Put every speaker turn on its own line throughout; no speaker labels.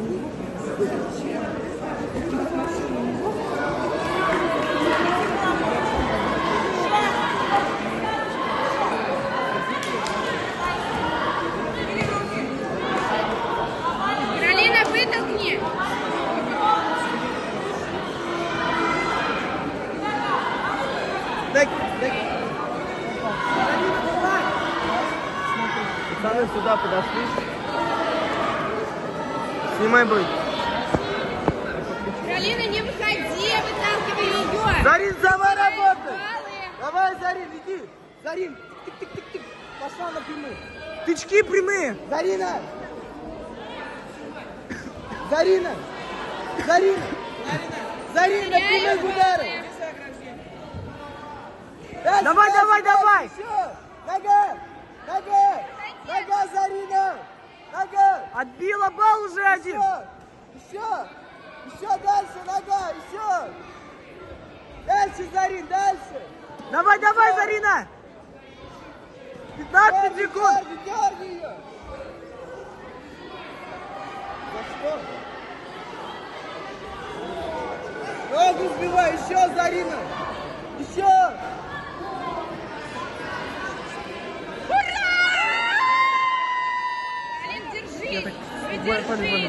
Каролина, вытолкни.
Пацаны сюда подошли. Снимай бой.
Каролина, не выходи, выталкивай ее.
Зарин, сама работай. Давай, Зарин, иди. Зарин, тык-тык-тык-тык. Пошла на прямые. Тычки прямые. Зарина. Зарина. Зарина. Зарина, прямых ударов. Давай, давай, давай. Нога. Нога. Нога, Зарина. Нога. Отбила балл уже один. Еще. Еще дальше, нога. Еще. Дальше, Зарин, дальше. Давай, давай, Зарина. 15 секунд. Дерни ее. За что? Ногу сбивай. Еще, Зарина. Еще.
Держи!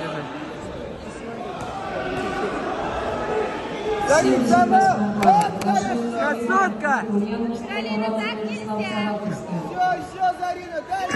Зарин, сама! Красотка!
Каролина, так нельзя!
Еще, Зарина, дальше!